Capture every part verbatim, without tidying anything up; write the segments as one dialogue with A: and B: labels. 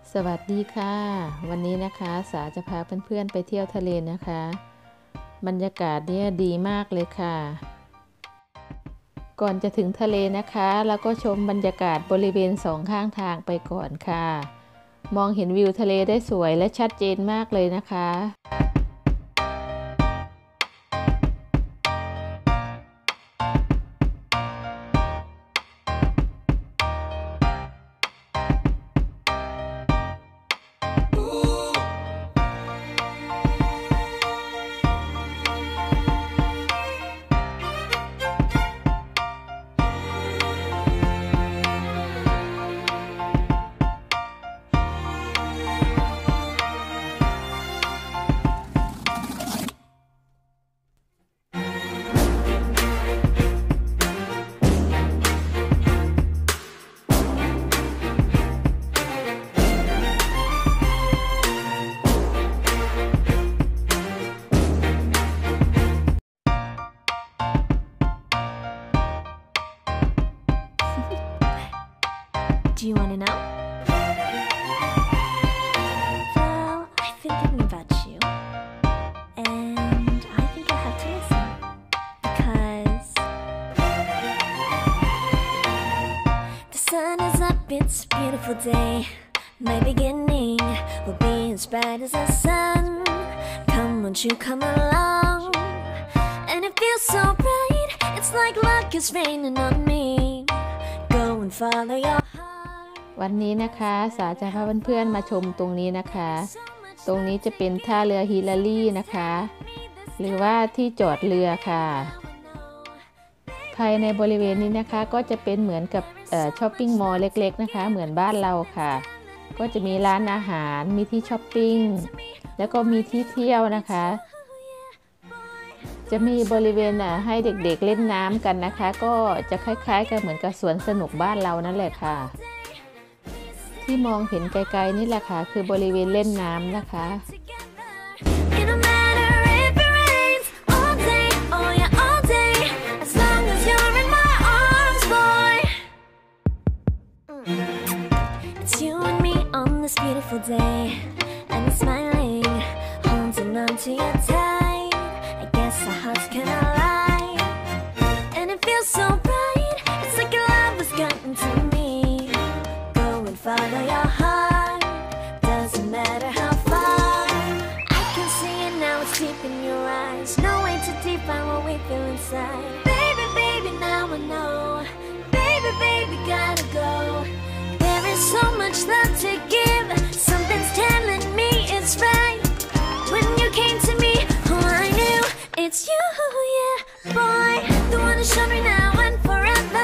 A: สวัสดีค่ะวันนี้นะคะสาจะพาเพื่อนๆไปเที่ยวทะเลนะคะบรรยากาศเนี่ยดีมากเลยค่ะก่อนจะถึงทะเลนะคะแล้วก็ชมบรรยากาศบริเวณสองข้างทางไปก่อนค่ะมองเห็นวิวทะเลได้สวยและชัดเจนมากเลยนะคะ
B: Do you want to know? Well, I've been thinking about you, and I think I have to listen because the sun is up, it's a beautiful day. My beginning will be as bright as the sun. Come, won't you come along? And it feels so bright, it's like luck is raining on me. Go and follow your heart.
A: วันนี้นะคะสาจะพาเพื่อนๆมาชมตรงนี้นะคะตรงนี้จะเป็นท่าเรือฮิลลารีนะคะหรือว่าที่จอดเรือค่ะภายในบริเวณนี้นะคะก็จะเป็นเหมือนกับช้อปปิ้งมอลล์เล็กๆนะคะเหมือนบ้านเราค่ะก็จะมีร้านอาหารมีที่ช้อปปิ้งแล้วก็มีที่เที่ยวนะคะจะมีบริเวณให้เด็กๆเล่นน้ำกันนะคะก็จะคล้ายๆกับเหมือนกับสวนสนุกบ้านเรานั่นแหละค่ะที่มองเห็นไกลๆนี่แหละค่ะคือบริเวณเล่นน้ำนะคะ
B: Follow your heart, doesn't matter how far. I can see it now, it's deep in your eyes. No way to define what we feel inside. Baby, baby, now I know. Baby, baby, gotta go. There is so much love to give. Something's telling me it's right. When you came to me, oh, I knew it's you, yeah, boy. The one who showed me now and forever.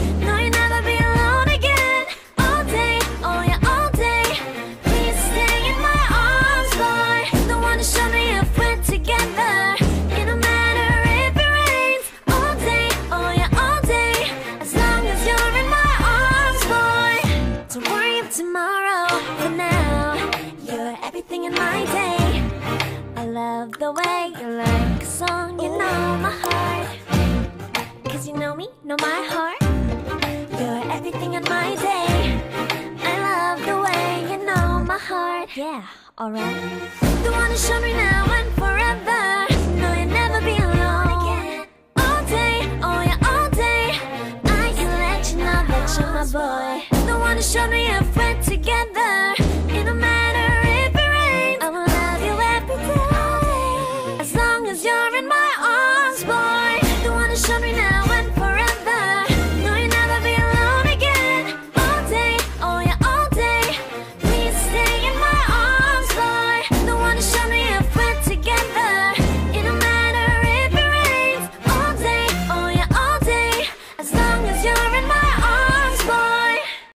B: The way you like a song, you know my heart. Cause you know me, know my heart. You're everything in my day. I love the way you know my heart. Yeah, alright. The one who showed me now and forever. No, you'll never be alone again. All day, oh yeah, all day. I can let you know that you're my boy. The one who showed me if we're together.